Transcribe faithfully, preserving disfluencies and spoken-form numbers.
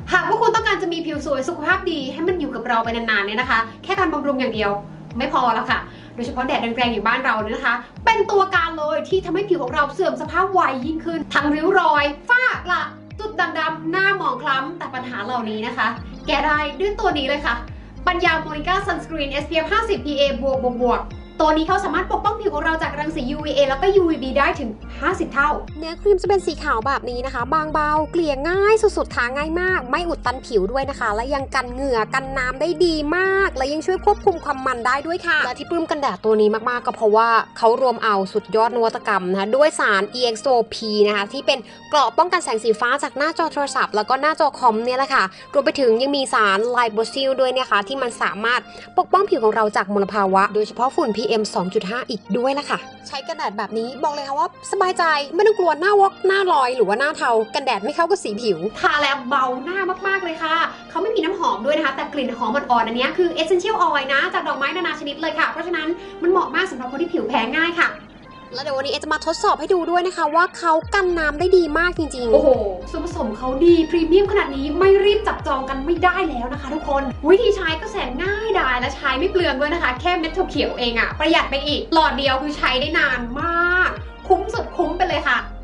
หากว่าคุณต้องการจะมีผิวสวยสุขภาพดีให้มันอยู่กับเราไปนานๆเนี่ยนะคะแค่การบำรุงอย่างเดียวไม่พอแล้วค่ะโดยเฉพาะแดดแรงๆอยู่บ้านเราเนี่ยนะคะเป็นตัวการเลยที่ทำให้ผิวของเราเสื่อมสภาพไวยิ่งขึ้นทั้งริ้วรอยฝ้ากระจุดด่างดำหน้าหมองคล้ำแต่ปัญหาเหล่านี้นะคะแก้ได้ด้วยตัวนี้เลยค่ะปัญญาโมนิก้าซันสกรีน เอส พี เอฟ ห้าสิบ พี เอ บวกบวกบวกตัวนี้เขาสามารถปกป้องผิวของเราจากรังสี ยู วี เอ แล้วก็ ยู วี บี ได้ถึงห้าสิบเท่าเนื้อครีมจะเป็นสีขาวแบบนี้นะคะบางเบาเกลี่ยง่ายสุดๆทาง่ายมากไม่อุดตันผิวด้วยนะคะและยังกันเหงื่อกันน้ำได้ดีมากและยังช่วยควบคุมความมันได้ด้วยค่ะและที่ปลื้มกันแดดตัวนี้มากๆก็เพราะว่าเขารวมเอาสุดยอดนวัตกรรมนะคะด้วยสาร อี เอ็กซ์ โอ พี นะคะที่เป็นเกราะป้องกันแสงสีฟ้าจากหน้าจอโทรศัพท์แล้วก็หน้าจอคอมเนี่ยแหละค่ะรวมไปถึงยังมีสารไลโบซิลด้วยนะคะที่มันสามารถปกป้องผิวของเราจากมลภาวะโดยเฉพาะฝุ่น พี เอ็ม สองจุดห้า อีกด้วยล่ะค่ะใช้กันแดดแบบนี้บอกเลยค่ะว่าสบายใจไม่ต้องกลัวหน้าวอกหน้าลอยหรือว่าหน้าเทากันแดดไม่เข้ากับสีผิวทาแล้วเบาหน้ามากๆเลยค่ะเขาไม่มีน้ำหอมด้วยนะคะแต่กลิ่นหอมอ่อนๆอันนี้คือ Essential Oil นะจากดอกไม้นานาชนิดเลยค่ะเพราะฉะนั้นมันเหมาะมากสำหรับคนที่ผิวแพ้ง่ายค่ะแล้วเดี๋ยววันนี้เอจะมาทดสอบให้ดูด้วยนะคะว่าเขากันน้ำได้ดีมากจริงๆโอ้โหส่วนผสมเขาดีพรีเมียมขนาดนี้ไม่รีบจับจองกันไม่ได้แล้วนะคะทุกคนวิธีใช้ก็แสนง่ายดายและใช้ไม่เปลืองด้วยนะคะแค่เม็ดถั่วเขียวเองอะประหยัดไปอีกหลอดเดียวคือใช้ได้นานมากคุ้มสุดคุ้มไปเลยค่ะ